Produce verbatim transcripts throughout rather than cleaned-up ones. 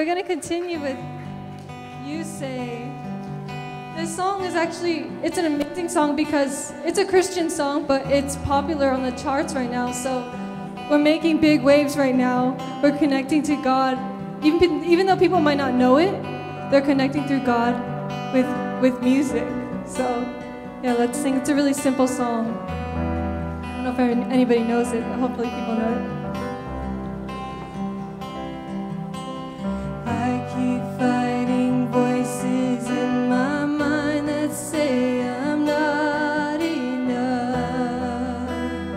we're going to continue with You Say. This song is actually, it's an amazing song because it's a Christian song, but it's popular on the charts right now. So we're making big waves right now. We're connecting to God. Even, even though people might not know it, they're connecting through God with, with music. So yeah, let's sing. It's a really simple song. I don't know if anybody knows it, but hopefully people know it. I keep fighting voices in my mind that say I'm not enough.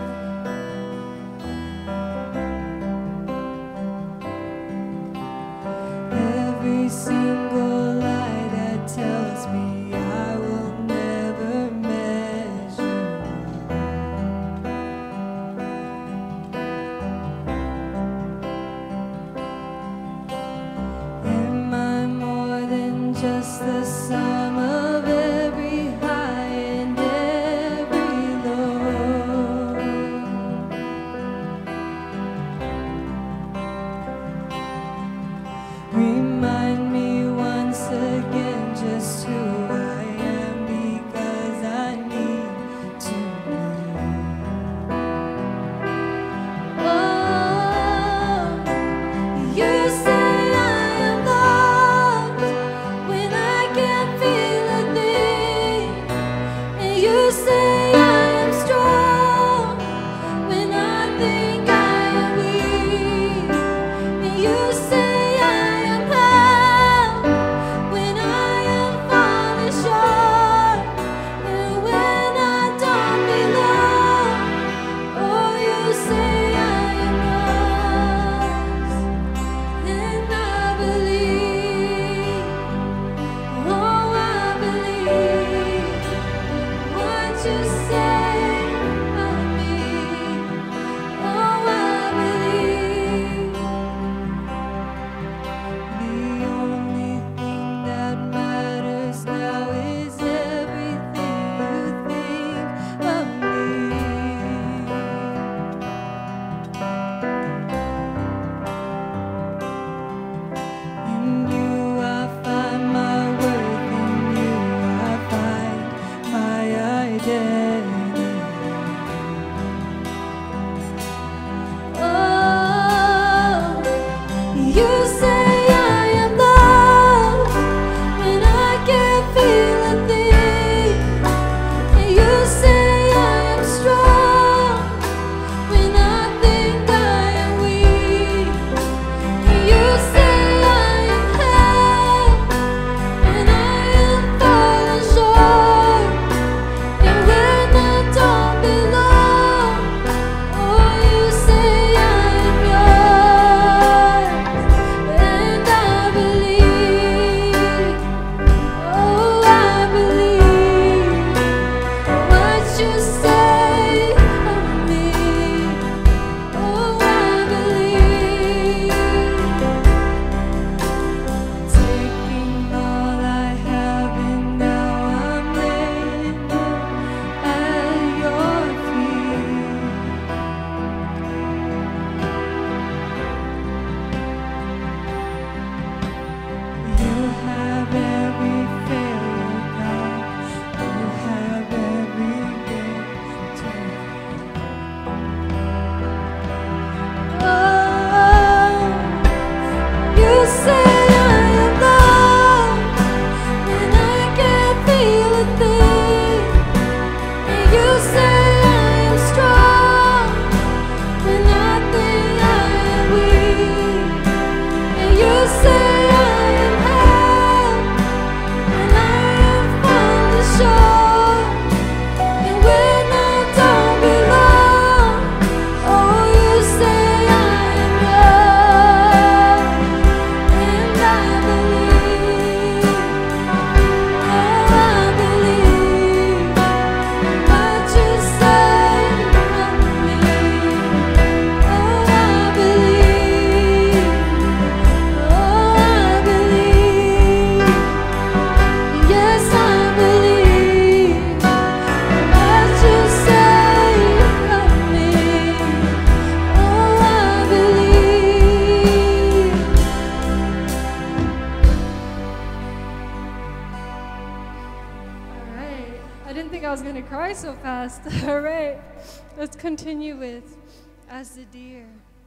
Every single lie that tells me I will never measure up. Am I more than just the sum of every high and every low? Remind me once again just who I am, because I need to know. Oh, you say I am loved when I can't feel a thing, and you say I am strong when I think I am weak, and you say I am held when I am falling short, and when I don't belong. Oh, you say I am yours, and I believe. Oh, I believe what you say of me. Oh, I believe. The only thing that matters now is everything you think of me. In you I find my worth, in you I find my identity. Oh, you say I am loved when I can't feel a thing, and you say I am strong when I think I am weak, and you say I am held when I am falling short, and when I don't belong. Oh, you say I am yours, and I believe. Oh, I believe what you say of me. Oh, I believe. Taking all I have and now I'm laying it at your feet. You have every failure, God. You have every victory. Oh, you say I am loved when I can't feel a thing, and you say I am strong when I think I am weak, and you say I am held when I am falling short, and when I don't belong. Oh, you say I am yours, and I believe. Oh, I believe what you say of me. Oh, I believe. Oh, didn't think I was gonna cry so fast. All right, let's continue with As the Deer.